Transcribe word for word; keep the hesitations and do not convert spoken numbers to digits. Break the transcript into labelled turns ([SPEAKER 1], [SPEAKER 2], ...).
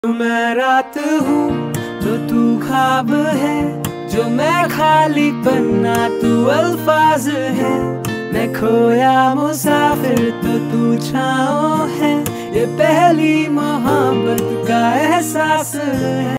[SPEAKER 1] मैं रात हूँ तो तू ख्वाब है, जो मैं खाली पन्ना तू अल्फाज है। मैं खोया मुसाफिर तो तू छाँव है, ये पहली मोहब्बत का एहसास है।